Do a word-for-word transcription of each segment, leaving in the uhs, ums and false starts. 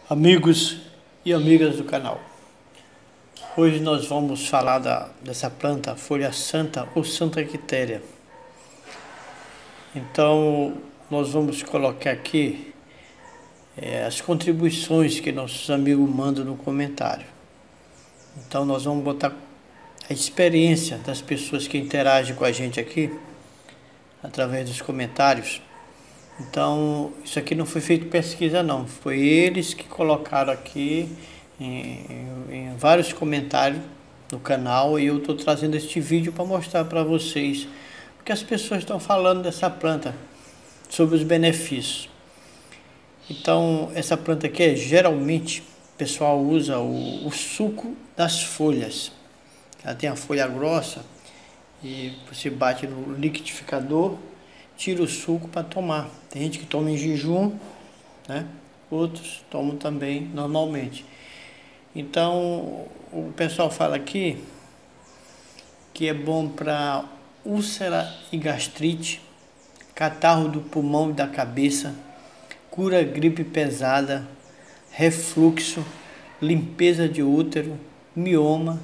Amigos e amigas do canal, hoje nós vamos falar da, dessa planta folha santa ou Santa Quitéria. Então nós vamos colocar aqui é, as contribuições que nossos amigos mandam no comentário. Então nós vamos botar a experiência das pessoas que interagem com a gente aqui através dos comentários. Então, isso aqui não foi feito pesquisa não, foi eles que colocaram aqui em, em, em vários comentários no canal, e eu estou trazendo este vídeo para mostrar para vocês o que as pessoas estão falando dessa planta, sobre os benefícios. Então, essa planta aqui, é, geralmente, o pessoal usa o, o suco das folhas. Ela tem a folha grossa e você bate no liquidificador, tira o suco para tomar. Tem gente que toma em jejum, né? Outros tomam também normalmente. Então, o pessoal fala aqui que é bom para úlcera e gastrite, catarro do pulmão e da cabeça, cura gripe pesada, refluxo, limpeza de útero, mioma.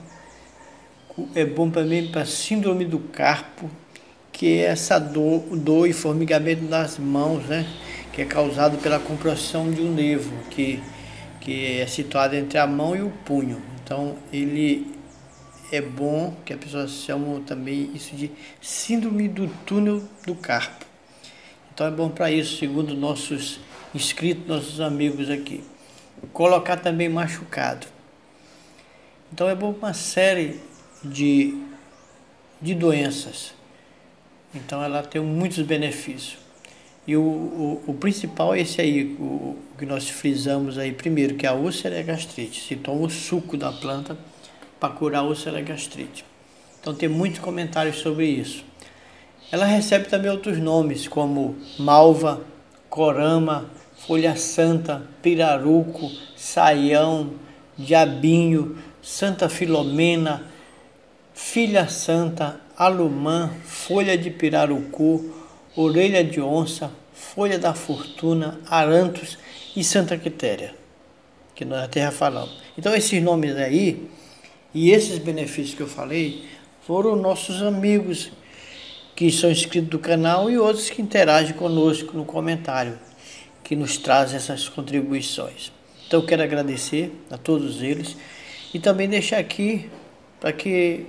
É bom também para síndrome do carpo, que é essa dor, dor e formigamento nas mãos, né? Que é causado pela compressão de um nervo, que, que é situado entre a mão e o punho. Então, ele é bom, que a pessoa chama também isso de síndrome do túnel do carpo. Então, é bom para isso, segundo nossos inscritos, nossos amigos aqui. Colocar também machucado. Então, é bom para uma série de, de doenças. Então ela tem muitos benefícios. E o, o, o principal é esse aí, o, o que nós frisamos aí primeiro, que é a úlcera e a gastrite. Se toma o suco da planta para curar a úlcera e a gastrite. Então tem muitos comentários sobre isso. Ela recebe também outros nomes, como malva, corama, folha santa, piraruco, saião, diabinho, Santa Filomena, filha santa, alumã, folha de pirarucu, orelha de onça, folha da fortuna, arantos e Santa Quitéria, que nós até já falamos. Então esses nomes aí e esses benefícios que eu falei foram nossos amigos que são inscritos do canal e outros que interagem conosco no comentário, que nos trazem essas contribuições. Então eu quero agradecer a todos eles e também deixar aqui para que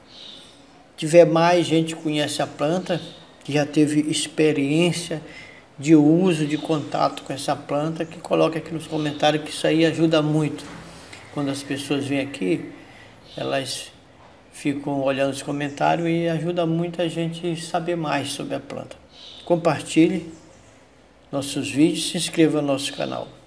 tiver mais gente que conhece a planta, que já teve experiência de uso, de contato com essa planta, que coloque aqui nos comentários, que isso aí ajuda muito. Quando as pessoas vêm aqui, elas ficam olhando os comentários e ajuda muito a gente saber mais sobre a planta. Compartilhe nossos vídeos e se inscreva no nosso canal.